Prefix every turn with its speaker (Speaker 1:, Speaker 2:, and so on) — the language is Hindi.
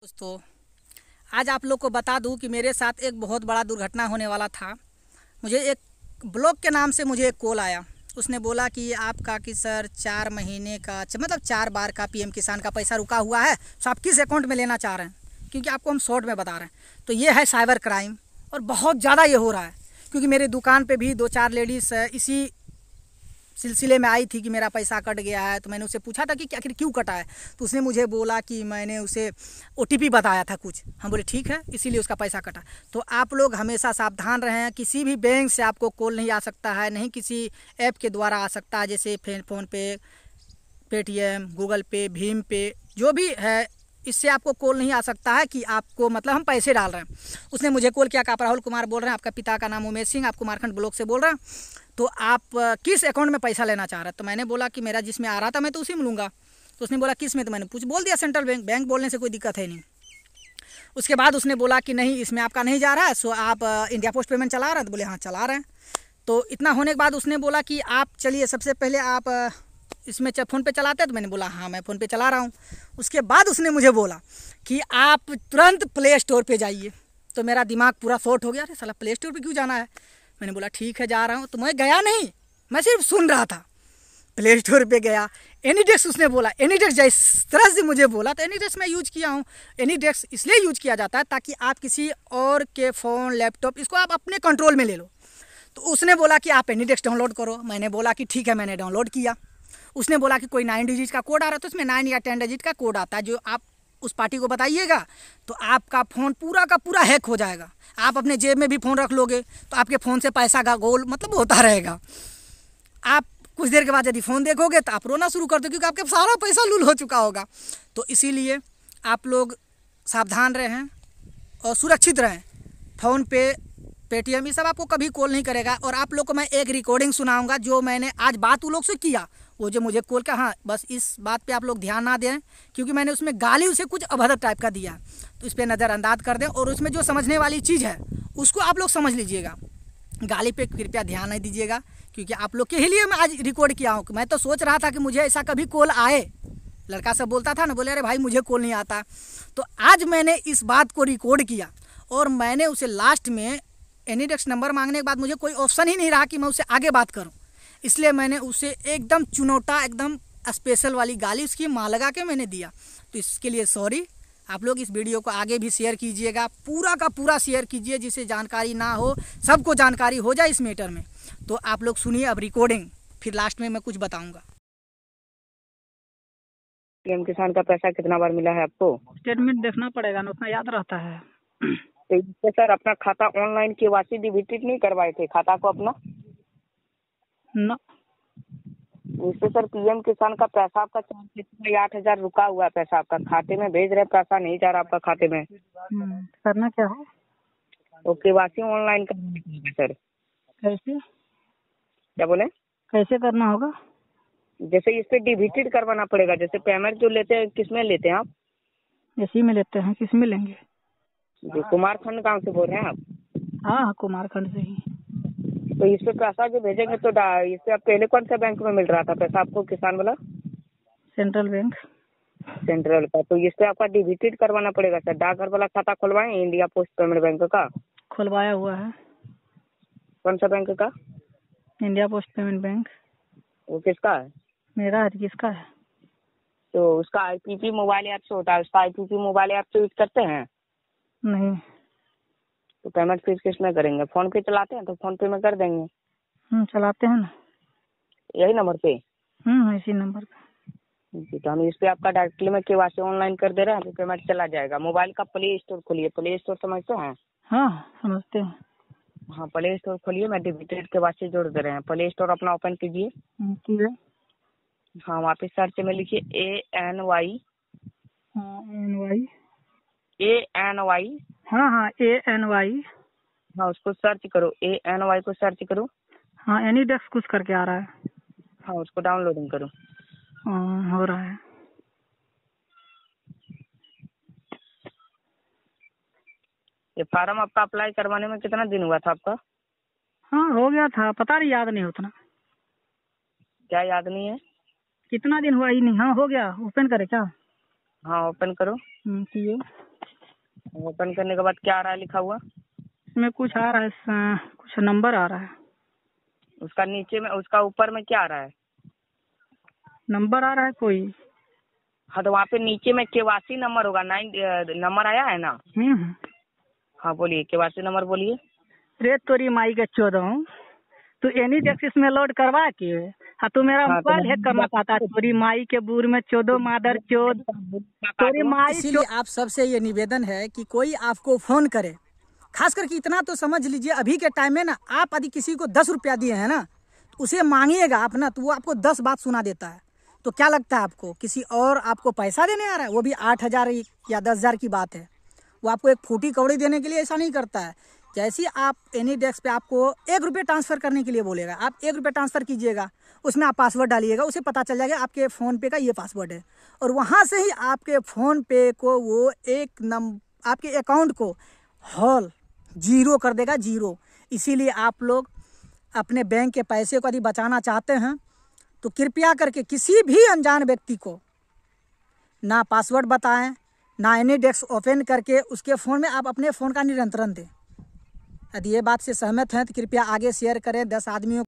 Speaker 1: दोस्तों, आज आप लोग को बता दूं कि मेरे साथ एक बहुत बड़ा दुर्घटना होने वाला था। मुझे एक ब्लॉक के नाम से मुझे एक कॉल आया। उसने बोला कि आपका कि सर 4 महीने का मतलब 4 बार का पीएम किसान का पैसा रुका हुआ है, तो आप किस अकाउंट में लेना चाह रहे हैं? क्योंकि आपको हम शॉर्ट में बता रहे हैं। तो ये है साइबर क्राइम और बहुत ज़्यादा ये हो रहा है। क्योंकि मेरे दुकान पे भी 2-4 लेडीज़ इसी सिलसिले में आई थी कि मेरा पैसा कट गया है। तो मैंने उससे पूछा था कि आखिर क्यों कटा है। तो उसने मुझे बोला कि मैंने उसे ओटीपी बताया था कुछ। हम बोले ठीक है, इसीलिए उसका पैसा कटा। तो आप लोग हमेशा सावधान रहें। किसी भी बैंक से आपको कॉल नहीं आ सकता है, नहीं किसी ऐप के द्वारा आ सकता है, जैसे फ़ोन पे, पेटीएम, गूगल पे, भीम पे, जो भी है, इससे आपको कॉल नहीं आ सकता है कि आपको मतलब हम पैसे डाल रहे हैं। उसने मुझे कॉल किया कि आप राहुल कुमार बोल रहे हैं, आपका पिता का नाम उमेश सिंह, आप कुमारखंड ब्लॉक से बोल रहे हैं, तो आप किस अकाउंट में पैसा लेना चाह रहे हैं? तो मैंने बोला कि मेरा जिसमें आ रहा था मैं तो उसी में लूँगा। तो उसने बोला किस में? तो मैंने बोल दिया सेंट्रल बैंक। बैंक बोलने से कोई दिक्कत है नहीं। उसके बाद उसने बोला कि नहीं, इसमें आपका नहीं जा रहा है, सो आप इंडिया पोस्ट पेमेंट चला रहे हैं? तो बोले हाँ चला रहे हैं। तो इतना होने के बाद उसने बोला कि आप चलिए सबसे पहले आप इसमें फ़ोन पे चलाते हैं? तो मैंने बोला हाँ मैं फ़ोन पे चला रहा हूँ। उसके बाद उसने मुझे बोला कि आप तुरंत प्ले स्टोर पे जाइए। तो मेरा दिमाग पूरा शॉर्ट हो गया। अरे साला प्ले स्टोर पे क्यों जाना है? मैंने बोला ठीक है जा रहा हूँ। तो मैं गया नहीं, मैं सिर्फ सुन रहा था। प्ले स्टोर पे गया, एनीडेस्क उसने बोला, एनीडेस्क जिस तरह से मुझे बोला तो एनीडेस्क मैं यूज किया हूँ। एनीडेस्क इसलिए यूज किया जाता है ताकि आप किसी और के फ़ोन, लैपटॉप, इसको आप अपने कंट्रोल में ले लो। तो उसने बोला कि आप एनीडेस्क डाउनलोड करो। मैंने बोला कि ठीक है, मैंने डाउनलोड किया। उसने बोला कि कोई 9 डिजिट का कोड आ रहा है, तो उसमें 9 या 10 डिजिट का कोड आता है, जो आप उस पार्टी को बताइएगा तो आपका फ़ोन पूरा का पूरा हैक हो जाएगा। आप अपने जेब में भी फ़ोन रख लोगे तो आपके फ़ोन से पैसा का गोल मतलब होता रहेगा। आप कुछ देर के बाद यदि फ़ोन देखोगे तो आप रोना शुरू कर दो, क्योंकि आपका सारा पैसा लूल हो चुका होगा। तो इसीलिए आप लोग सावधान रहें और सुरक्षित रहें। फ़ोन पे, पेटीएम, ये सब आपको कभी कॉल नहीं करेगा। और आप लोग को मैं एक रिकॉर्डिंग सुनाऊंगा जो मैंने आज बात उन लोग से किया, वो जो मुझे कॉल का। हाँ, बस इस बात पे आप लोग ध्यान ना दें, क्योंकि मैंने उसमें गाली उसे कुछ अभद्र टाइप का दिया, तो इस पर नज़रअंदाज कर दें। और उसमें जो समझने वाली चीज़ है उसको आप लोग समझ लीजिएगा। गाली पे कृपया ध्यान नहीं दीजिएगा, क्योंकि आप लोग के ही लिए मैं आज रिकॉर्ड किया हूँ। मैं तो सोच रहा था कि मुझे ऐसा कभी कॉल आए। लड़का सब बोलता था ना, बोले अरे भाई मुझे कॉल नहीं आता। तो आज मैंने इस बात को रिकॉर्ड किया और मैंने उसे लास्ट में एनीडेस्क नंबर मांगने के बाद मुझे कोई ऑप्शन ही नहीं रहा कि मैं उससे आगे बात करूं। इसलिए मैंने उसे एकदम चुनौता, एकदम स्पेशल वाली गाली उसकी माँ लगा के मैंने दिया। तो इसके लिए सॉरी। आप लोग इस वीडियो को आगे भी शेयर कीजिएगा, पूरा का पूरा शेयर कीजिए, जिसे जानकारी ना हो सबको जानकारी हो जाए इस मैटर में। तो आप लोग सुनिए अब रिकॉर्डिंग, फिर लास्ट में मैं कुछ बताऊँगा।
Speaker 2: पीएम किसान का पैसा कितना बार मिला है आपको?
Speaker 1: स्टेटमेंट देखना पड़ेगा ना, उतना याद रहता है।
Speaker 2: तो इससे सर अपना खाता ऑनलाइन केवाईसी डिबिटेड नहीं करवाए थे खाता को अपना?
Speaker 1: न,
Speaker 2: इससे सर पीएम किसान का पैसा आपका 8,000 रुका हुआ है। पैसा आपका खाते में भेज रहे, पैसा नहीं जा रहा आपका खाते में।
Speaker 1: करना क्या है?
Speaker 2: तो केवाईसी ऑनलाइन करना पड़ेगा सर।
Speaker 1: कैसे
Speaker 2: क्या बोले?
Speaker 1: कैसे करना होगा?
Speaker 2: जैसे इस पे डिबिटेड करवाना पड़ेगा। जैसे पेमेंट जो लेते हैं, किसमें लेते हैं आप?
Speaker 1: इसी में लेते हैं, किस में लेंगे?
Speaker 2: जो कुमारखंड गाँव से बोल रहे हैं आप?
Speaker 1: हाँ, कुमारखंड से ही।
Speaker 2: तो इस पे पैसा जो भेजेंगे तो इससे आप पहले कौन सा बैंक में मिल रहा था पैसा आपको, किसान वाला?
Speaker 1: Central bank.
Speaker 2: सेंट्रल का। तो इस पे आपका डिबिटेड करवाना पड़ेगा सर। डाकघर वाला खाता खुलवाएं इंडिया पोस्ट पेमेंट बैंक का?
Speaker 1: खुलवाया हुआ है।
Speaker 2: कौन सा बैंक का?
Speaker 1: India post payment bank.
Speaker 2: वो किसका है?
Speaker 1: मेरा है, किसका है?
Speaker 2: तो उसका आईपीपी मोबाइल ऐप से होता है। उसका आईपीपी मोबाइल ऐप से यूज करते हैं?
Speaker 1: नहीं।
Speaker 2: तो पेमेंट फिर किस में करेंगे? फोन पे चलाते हैं तो फोन पे में कर देंगे।
Speaker 1: चलाते हैं ना।
Speaker 2: यही नंबर पे?
Speaker 1: इसी नंबर पे।
Speaker 2: जी, तो हम इस पे आपका डायरेक्टली में केवाईसी ऑनलाइन कर दे रहे हैं, तो पेमेंट चला जाएगा। मोबाइल का प्ले स्टोर खोलिए। प्ले स्टोर समझते हैं?
Speaker 1: हाँ, समझते हैं।
Speaker 2: हाँ, प्ले स्टोर खोलिए। मैं डिबिटेड केवाईसी जोड़ दे रहे हैं। प्ले स्टोर अपना ओपन कीजिए।
Speaker 1: ठीक है।
Speaker 2: हाँ, वहाँ पे सर्च में लिखिए ANY।
Speaker 1: ANY।
Speaker 2: ANY।
Speaker 1: हाँ, ANY।
Speaker 2: हाँ, उसको सर्च करो। ANY को सर्च करो।
Speaker 1: हाँ, एनीडेस्क कुछ करके आ रहा है।
Speaker 2: हाँ, उसको डाउनलोडिंग करो।
Speaker 1: हाँ, हो रहा है।
Speaker 2: ये फार्म आपका अप्लाई करवाने में कितना दिन हुआ था आपका?
Speaker 1: हाँ, हो गया था, पता नहीं, याद नहीं उतना।
Speaker 2: क्या याद नहीं है?
Speaker 1: कितना दिन हुआ ही नहीं। हाँ, हो गया। ओपन करे क्या?
Speaker 2: हाँ, ओपन करो।
Speaker 1: किए।
Speaker 2: ओपन करने के बाद क्या आ रहा है लिखा हुआ?
Speaker 1: इसमें कुछ आ रहा है, कुछ नंबर आ रहा है।
Speaker 2: उसका नीचे में, उसका ऊपर में क्या आ रहा है?
Speaker 1: नंबर आ रहा है कोई।
Speaker 2: हाँ, तो वहाँ पे नीचे में केवासी नंबर होगा, 9 नंबर आया है ना? हाँ बोलिए, केवासी नंबर बोलिए।
Speaker 1: रे तोरी माई के 14 तू एनी डेस्क इसमें लोड करवा के, हाँ तू मेरा
Speaker 2: हाँ,
Speaker 1: मोबाइल हैक करना चाहता है। तोरी माई के बूर में 14 मादर चोद, तोरी माई। इसीलिए आप सबसे ये निवेदन है कि कोई आपको फोन करे, खास करके इतना तो समझ लीजिए अभी के टाइम में ना, आप यदि किसी को 10 रुपया दिए हैं ना, तो उसे मांगिएगा आप ना, तो वो आपको 10 बात सुना देता है। तो क्या लगता है आपको किसी और आपको पैसा देने आ रहा है? वो भी 8,000 या 10,000 की बात है। वो आपको एक फूटी कौड़ी देने के लिए ऐसा नहीं करता है। जैसे आप एनी डेस्क पे आपको 1 रुपये ट्रांसफ़र करने के लिए बोलेगा, आप 1 रुपये ट्रांसफ़र कीजिएगा, उसमें आप पासवर्ड डालिएगा, उसे पता चल जाएगा आपके फ़ोन पे का ये पासवर्ड है, और वहाँ से ही आपके फ़ोन पे को वो आपके अकाउंट को हॉल जीरो कर देगा, जीरो। इसीलिए आप लोग अपने बैंक के पैसे को यदि बचाना चाहते हैं तो कृपया करके किसी भी अनजान व्यक्ति को ना पासवर्ड बताएं, ना एनी डेस्क ओपन करके उसके फ़ोन में आप अपने फ़ोन का नियंत्रण दें। यदि ये बात से सहमत हैं तो कृपया आगे शेयर करें 10 आदमियों